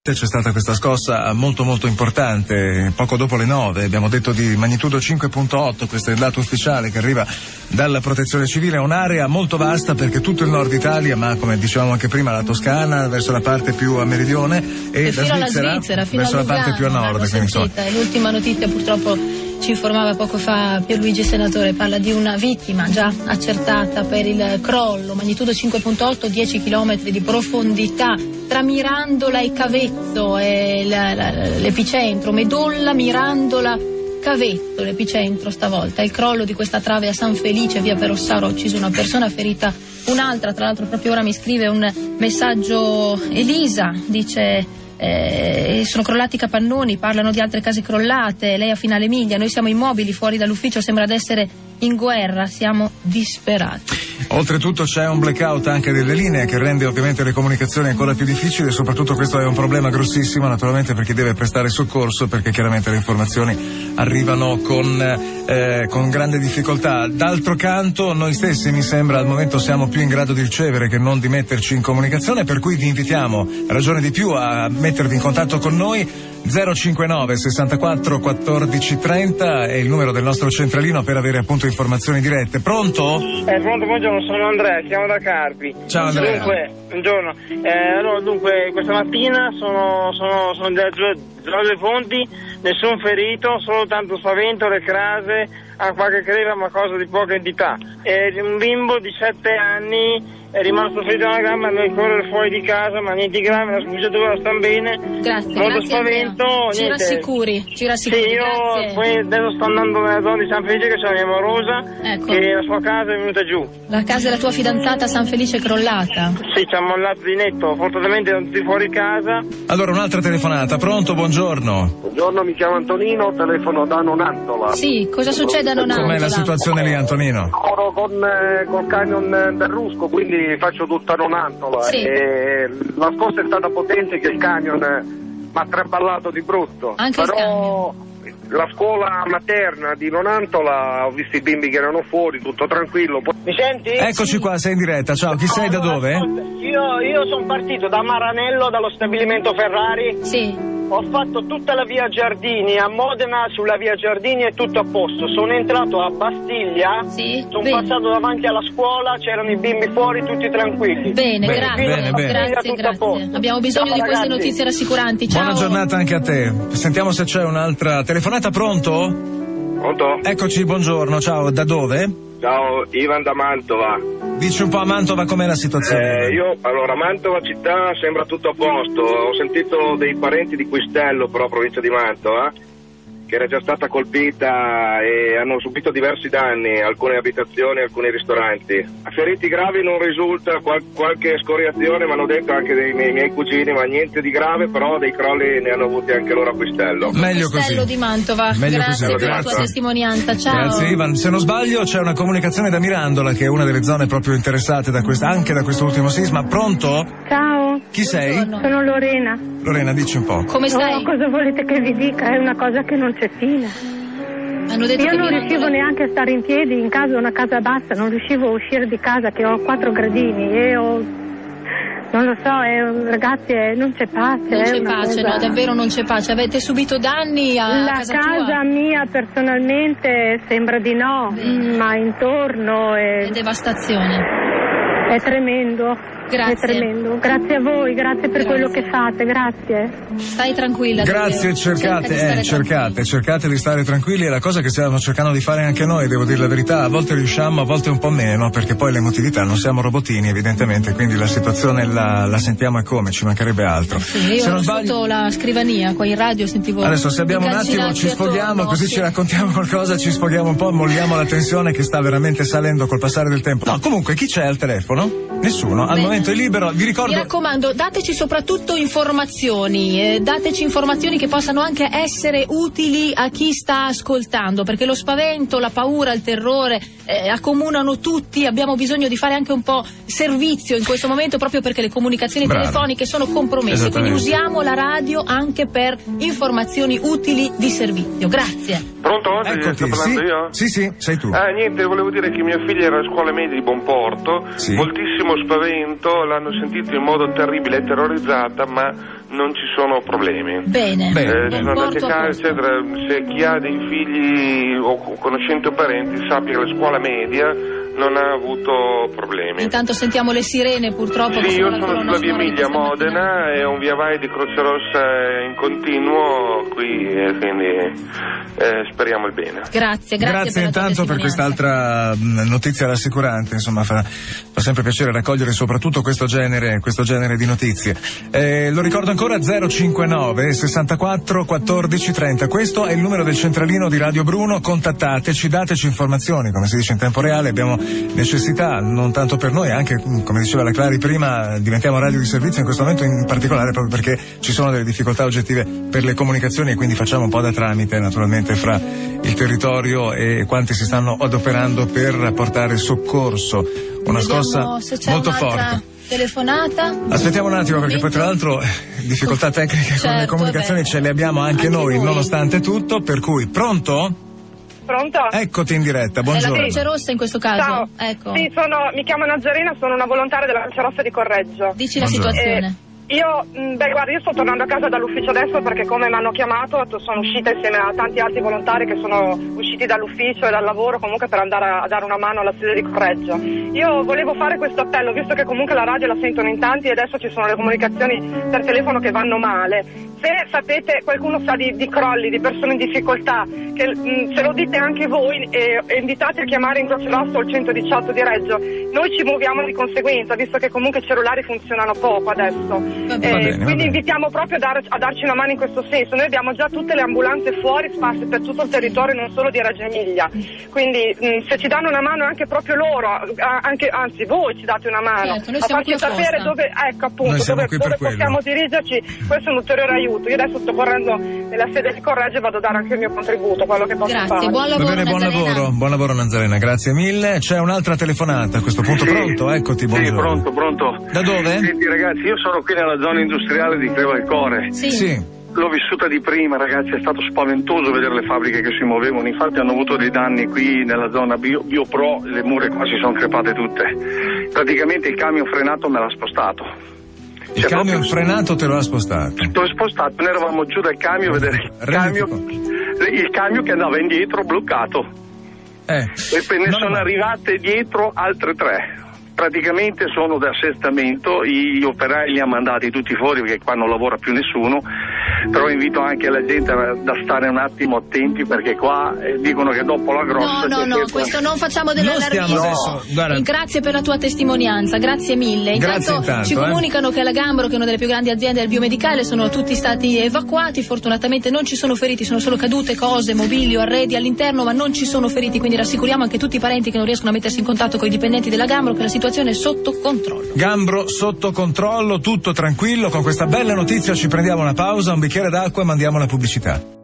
C'è stata questa scossa molto molto importante poco dopo le 9, abbiamo detto di magnitudo 5.8, questo è il dato ufficiale che arriva dalla Protezione Civile. È un'area molto vasta perché tutto il nord Italia, ma come dicevamo anche prima la Toscana verso la parte più a meridione e la fino alla Svizzera, fino verso la parte più a nord. L'ultima notizia purtroppo ci informava poco fa Pierluigi Senatore, parla di una vittima già accertata per il crollo, magnitudo 5.8, 10 km di profondità tra Mirandola e Cavezzo è l'epicentro, Medolla, Mirandola, Cavezzo, l'epicentro stavolta. Il crollo di questa trave a San Felice, via Perossaro, ha ucciso una persona, ferita un'altra. Tra l'altro proprio ora mi scrive un messaggio Elisa, dice sono crollati i capannoni, parlano di altre case crollate, lei a Finale Emilia, noi siamo immobili fuori dall'ufficio, sembra d'essere in guerra, siamo disperati. Oltretutto c'è un blackout anche delle linee che rende ovviamente le comunicazioni ancora più difficili e soprattutto questo è un problema grossissimo naturalmente per chi deve prestare soccorso, perché chiaramente le informazioni arrivano con grande difficoltà. D'altro canto noi stessi mi sembra al momento siamo più in grado di ricevere che non di metterci in comunicazione, per cui vi invitiamo ragione di più a mettervi in contatto con noi. 059 64 14 30 è il numero del nostro centralino per avere appunto informazioni dirette. Pronto? Pronto, buongiorno, sono Andrea, chiamo da Carpi. Ciao Andrea. Buongiorno. Dunque questa mattina sono delle due fonti, nessun ferito, solo tanto spavento, le case, a qualche creva ma cosa di poca entità. Un bimbo di 7 anni è rimasto ferito alla gamba, deve correre fuori di casa, ma niente di grave, la sfuggiatura sta bene. Grazie. Molto spavento. Ci rassicuri. Sì, io poi adesso sto andando nella zona di San Felice, che c'è la mia morosa, ecco, che la sua casa è venuta giù. La casa della tua fidanzata a San Felice è crollata? Sì, ci ha mollato di netto, fortunatamente non tutti fuori casa. Allora un'altra telefonata, pronto, buongiorno. Buongiorno, mi chiamo Antonino, telefono da Nonantola. Sì, cosa succede a Nonantola? Com'è la situazione lì, Antonino? Lavoro col camion del Rusco, quindi faccio tutta Nonantola. Sì. E la scossa è stata potente che il camion mi ha traballato di brutto. Anche però la scuola materna di Nonantola, ho visto i bimbi che erano fuori, tutto tranquillo. Mi senti? Eccoci qua, sei in diretta, ciao, chi sei, da dove? Io sono partito da Maranello, dallo stabilimento Ferrari. Sì. Ho fatto tutta la via Giardini, a Modena sulla via Giardini è tutto a posto. Sono entrato a Bastiglia, sì, sono passato davanti alla scuola, c'erano i bimbi fuori tutti tranquilli. Bene, grazie. Grazie. Abbiamo bisogno di queste notizie rassicuranti. Ciao. Buona giornata anche a te. Sentiamo se c'è un'altra telefonata, pronto? Pronto? Eccoci, buongiorno, ciao, da dove? Ciao, Ivan da Mantova. Dici un po' a Mantova com'è la situazione? Allora, Mantova città sembra tutto a posto. Ho sentito dei parenti di Quistello, però provincia di Mantova, che era già stata colpita e hanno subito diversi danni, alcune abitazioni, alcuni ristoranti. Feriti gravi non risulta, qualche scoriazione, mi hanno detto anche dei miei cugini, ma niente di grave, però dei crolli ne hanno avuti anche loro a Quistello. Meglio Quistello così. Di Mantova. Meglio grazie così. per la tua testimonianza. Ciao. Grazie Ivan. Se non sbaglio c'è una comunicazione da Mirandola, che è una delle zone proprio interessate anche da questo ultimo sisma. Pronto? Ciao. Chi sei? Sono Lorena. Lorena, dici un po'. Come stai? Cosa volete che vi dica? È una cosa che non c'è fine. Hanno detto Io non riuscivo neanche a stare in piedi in casa, una casa bassa, non riuscivo a uscire di casa, che ho 4 gradini e non lo so, ragazzi, non c'è pace. Non c'è pace, cosa... no, davvero non c'è pace. Avete subito danni a casa tua? Mia personalmente sembra di no, ma intorno è devastazione. È tremendo. Grazie. È tremendo. Grazie a voi, grazie per quello che fate, grazie. Stai tranquilla. Grazie, cercate di stare tranquilli, è la cosa che stiamo cercando di fare anche noi, devo dire la verità, a volte riusciamo, a volte un po' meno, perché poi l'emotività, non siamo robotini evidentemente, quindi la situazione la sentiamo e come, ci mancherebbe altro. Sì, io ho sotto la scrivania, qua in radio sentivo. Adesso se abbiamo un attimo ci sfogliamo, così ci raccontiamo qualcosa, ci sfogliamo un po', molliamo la tensione che sta veramente salendo col passare del tempo. No, comunque chi c'è al telefono? Nessuno, al momento è libero, vi ricordo. Mi raccomando, dateci soprattutto informazioni, dateci informazioni che possano anche essere utili a chi sta ascoltando, perché lo spavento, la paura, il terrore accomunano tutti, abbiamo bisogno di fare anche un po' servizio in questo momento, proprio perché le comunicazioni telefoniche sono compromesse, quindi usiamo la radio anche per informazioni utili di servizio. Grazie. Pronto? Eccoti, sto parlando io? Sì, sei tu. Niente, volevo dire che mia figlia era a scuola media di Bonporto, moltissimo spavento, l'hanno sentito in modo terribile e terrorizzata, ma non ci sono problemi. Bene. Sono andati a casa, eccetera. Se chi ha dei figli o conoscenti o parenti sappia che la scuola media non ha avuto problemi. Intanto sentiamo le sirene, purtroppo. Sì, io sono sulla via Emilia Modena, è un via vai di Croce Rossa in continuo qui, quindi speriamo il bene. Grazie intanto per quest'altra notizia rassicurante, insomma fa sempre piacere raccogliere soprattutto questo genere di notizie. Lo ricordo ancora, 059 64 14 30, questo è il numero del centralino di Radio Bruno, contattateci, dateci informazioni, come si dice in tempo reale, abbiamo necessità, non tanto per noi, anche come diceva la Clari prima, diventiamo radio di servizio in questo momento, in particolare proprio perché ci sono delle difficoltà oggettive per le comunicazioni e quindi facciamo un po' da tramite naturalmente fra il territorio e quanti si stanno adoperando per portare soccorso. Una scossa molto forte. Telefonata. Aspettiamo un attimo perché poi tra l'altro difficoltà tecniche con le comunicazioni ce le abbiamo anche noi nonostante tutto, per cui pronto? Pronto? Eccoti in diretta, buongiorno. È la Croce Rossa in questo caso? Ciao. Ecco. Sì, mi chiamo Nazarena, sono una volontaria della Croce Rossa di Correggio. Dici la situazione. Io sto tornando a casa dall'ufficio adesso perché come mi hanno chiamato sono uscita insieme a tanti altri volontari che sono usciti dall'ufficio e dal lavoro comunque per andare a dare una mano alla sede di Correggio. Io volevo fare questo appello, visto che comunque la radio la sentono in tanti e adesso ci sono le comunicazioni per telefono che vanno male. Se sapete, qualcuno sa di crolli, di persone in difficoltà, che se lo dite anche voi e invitate a chiamare in Croce Rossa il 118 di Reggio, noi ci muoviamo di conseguenza, visto che comunque i cellulari funzionano poco adesso. Quindi invitiamo proprio a darci una mano in questo senso. Noi abbiamo già tutte le ambulanze fuori sparse per tutto il territorio, non solo di Reggio Emilia, quindi se ci danno una mano anche proprio loro, anzi voi ci date una mano, a farci sapere dove possiamo dirigerci, questo è un ulteriore aiuto. Io adesso sto correndo nella sede di Correggio e vado a dare anche il mio contributo, quello che posso fare. Buon lavoro, buon lavoro Nazarena, grazie mille. C'è un'altra telefonata a questo punto. Pronto? Eccoti, buongiorno. Sì, pronto. Da dove? Senti ragazzi, io sono qui nella zona industriale di Crevalcore. Sì. L'ho vissuta di prima, ragazzi, è stato spaventoso vedere le fabbriche che si muovevano, infatti hanno avuto dei danni qui nella zona Biopro, le mura qua si sono crepate tutte. Praticamente il camion frenato me l'ha spostato. Il camion frenato te lo ha spostato? L'ho spostato, noi eravamo giù dal camion a vedere il camion che andava indietro bloccato. E poi ne sono arrivate dietro altre 3. Praticamente sono da assestamento, gli operai li ha mandati tutti fuori perché qua non lavora più nessuno, però invito anche la gente a stare un attimo attenti perché qua dicono che dopo la grossa... No, questo non facciamo dell'allarmismo. Grazie per la tua testimonianza, grazie mille. Intanto ci comunicano che alla Gambro, che è una delle più grandi aziende del biomedicale, sono tutti stati evacuati, fortunatamente non ci sono feriti, sono solo cadute cose, mobilio, arredi all'interno, ma non ci sono feriti, quindi rassicuriamo anche tutti i parenti che non riescono a mettersi in contatto con i dipendenti della Gambro che la situazione è sotto controllo. Gambro sotto controllo, tutto tranquillo. Con questa bella notizia ci prendiamo una pausa, un bicchiere d'acqua e mandiamo la pubblicità.